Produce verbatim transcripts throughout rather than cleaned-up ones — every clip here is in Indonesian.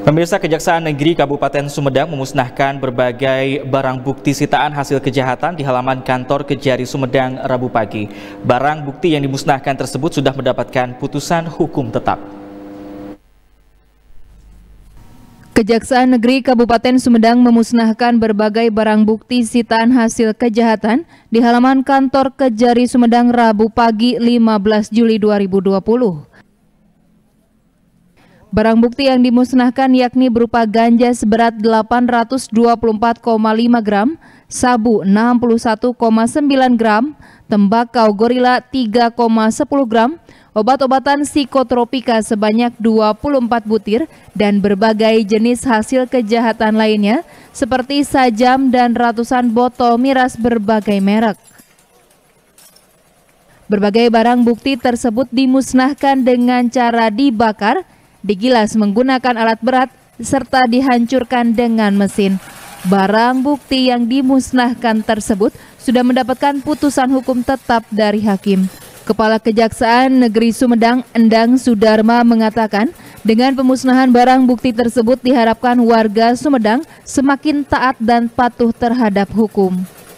Pemirsa, Kejaksaan Negeri Kabupaten Sumedang memusnahkan berbagai barang bukti sitaan hasil kejahatan di halaman kantor Kejari Sumedang Rabu pagi. Barang bukti yang dimusnahkan tersebut sudah mendapatkan putusan hukum tetap. Kejaksaan Negeri Kabupaten Sumedang memusnahkan berbagai barang bukti sitaan hasil kejahatan di halaman kantor Kejari Sumedang Rabu pagi lima belas Juli dua ribu dua puluh. Barang bukti yang dimusnahkan yakni berupa ganja seberat delapan ratus dua puluh empat koma lima gram, sabu enam puluh satu koma sembilan gram, tembakau gorila tiga koma sepuluh gram, obat-obatan psikotropika sebanyak dua puluh empat butir, dan berbagai jenis hasil kejahatan lainnya seperti sajam dan ratusan botol miras berbagai merek. Berbagai barang bukti tersebut dimusnahkan dengan cara dibakar, digilas menggunakan alat berat, serta dihancurkan dengan mesin. Barang bukti yang dimusnahkan tersebut sudah mendapatkan putusan hukum tetap dari hakim. Kepala Kejaksaan Negeri Sumedang, Endang Sudarma, mengatakan dengan pemusnahan barang bukti tersebut diharapkan warga Sumedang semakin taat dan patuh terhadap hukum.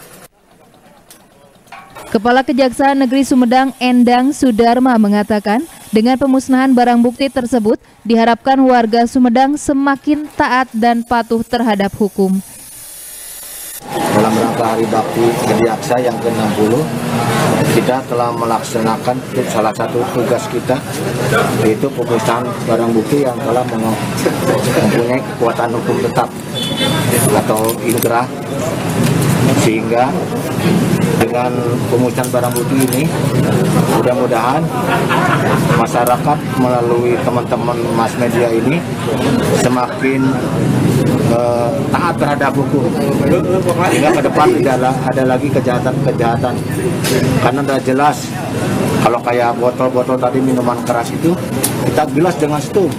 Kepala Kejaksaan Negeri Sumedang, Endang Sudarma, mengatakan dengan pemusnahan barang bukti tersebut diharapkan warga Sumedang semakin taat dan patuh terhadap hukum. Dalam rangka Hari Bakti Kejaksa yang ke enam puluh, kita telah melaksanakan salah satu tugas kita, yaitu pemusnahan barang bukti yang telah mempunyai kekuatan hukum tetap atau inkrah, sehingga dengan pemusnahan barang bukti ini mudah-mudahan masyarakat melalui teman-teman mass media ini semakin uh, taat terhadap hukum, sehingga ke depan tidak ada lagi kejahatan-kejahatan. Karena sudah jelas kalau kayak botol-botol tadi minuman keras itu kita bilas dengan stum,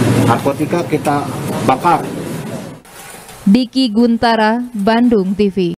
narkotika kita bakar. Diki Guntara, Bandung T V.